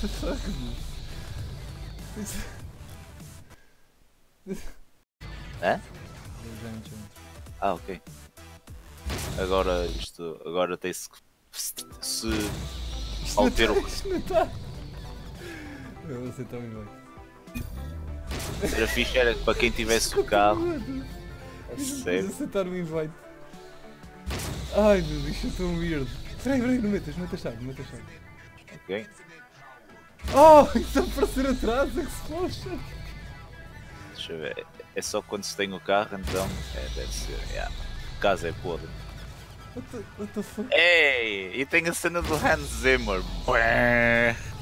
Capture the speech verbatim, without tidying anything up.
the fuck? É? Já entro, já entro. Ah, ok. Agora isto. Agora tem-se que. Se. se Isto ao não ter tá, o. isto não tá. Eu vou aceitar o invite. Era fixe era que para quem tivesse o carro. É Vou sério. aceitar o invite. Ai meu Deus, isto é tão weird. Peraí, peraí, não metas, não metas chave, não metas chave. Ok? Oh, isso a aparecer atrás, explosion! Deixa eu ver. É só quando se tem o carro, então. É, deve ser. Yeah. O caso é podre. What the, what the fuck? Ei! E tem a cena do Hans Zimmer. Bué.